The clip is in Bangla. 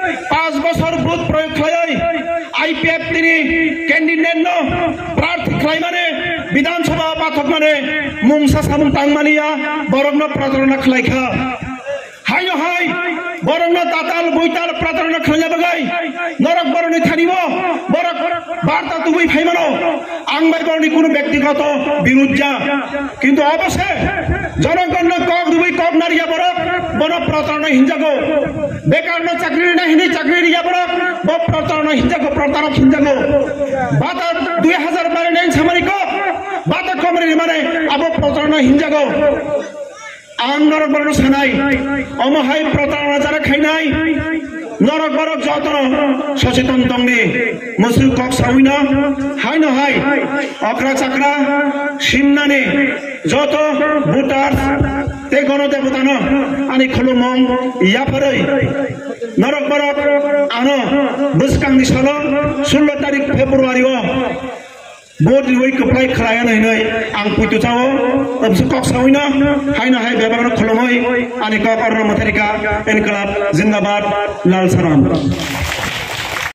5 বছর বুথ প্রয়োগ খাই আইপিএফ তিনি ক্যান্ডিডেট ন প্রার্থী খাই মানে বিধানসভা পাঠক মানে মুংসা সামুং তাংমানিয়া বরংন প্রচারণা খাইখা হাই ন হাই বরংন তাতাল বইতাল প্রচারণা খাইয়া বাগাই নরক বরণী থানিব বরক বার্তা তুমি ফাইমানো আংবাই বরণী কোনো ব্যক্তিগত বিরুদ্ধা কিন্তু অবশ্যই জনগণ কক দুই কক নারিয়া বরক বন প্রচারণা হিংসাগো বেকার ন চাকরি না হিনি চাকরি রিয়া বরক ব প্রচারণা হিংসাগো প্রতারক হিংসাগো বাতা 2012 সামরিক বাতা কমরি মানে আবো প্রচারণা হিংসাগো आं नरक बरन सानाय अमहाय प्रतारना जारा खाइनाय नरक बरक जतन सचेतन दंनि मुसु कक साविना हाय न हाय अक्रा चक्रा सिमनाने जत भोटार ते गणदेवता न अनि खुलुमं याफरै नरक बरक आनो बुसकांनि साल 16 तारिख फेब्रुवारि बोर्ड रिवाइ कप्लाइ खाया नै आं पुइतु चाओ तबसु कक साविना हाय न हाय बेबागन खुलुमै अनि कक अर्न मथरिका इनकलाब जिंदाबाद लाल सलाम।